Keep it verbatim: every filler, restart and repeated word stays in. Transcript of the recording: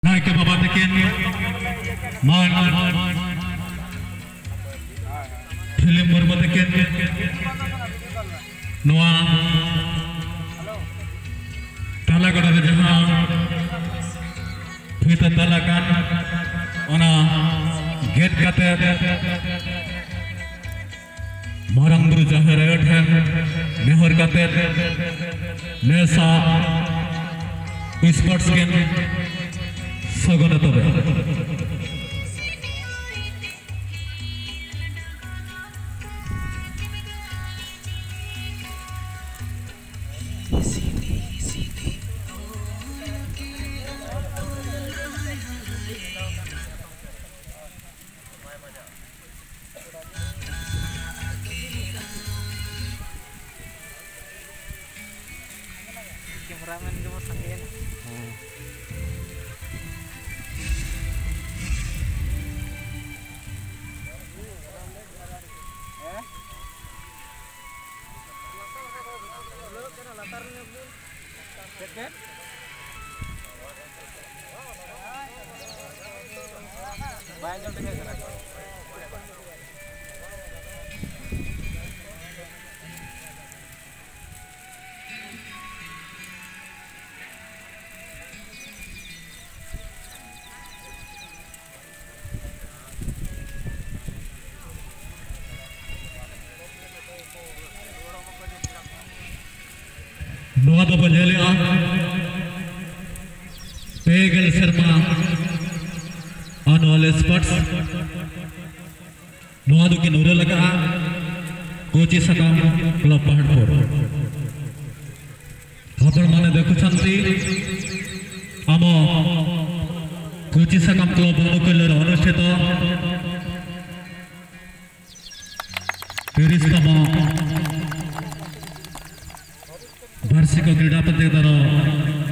Nike बाबा तकिन मान film Murmu तकिन नोआ तालागढ़ रे जहां फिता तालाकान ओना गेट काते मारंग बुरु जाहेर आयो ठेन नेहर काते नेसा स्पोर्ट्स गेम सगन तबे Cameraman juga sanggen. Banyak dengan नोआ दो बजेले आ पेगल शर्मा आनवाले स्पोर्ट्स नोआ दो के नूरे लगा कोची सकाम क्लब पहाड़पुर खबर माने देखु छंती आम कोची सकाम क्लब अनुकूल अनुष्ठित तीस वार्षिक क्रीड़ा प्रतियोगितार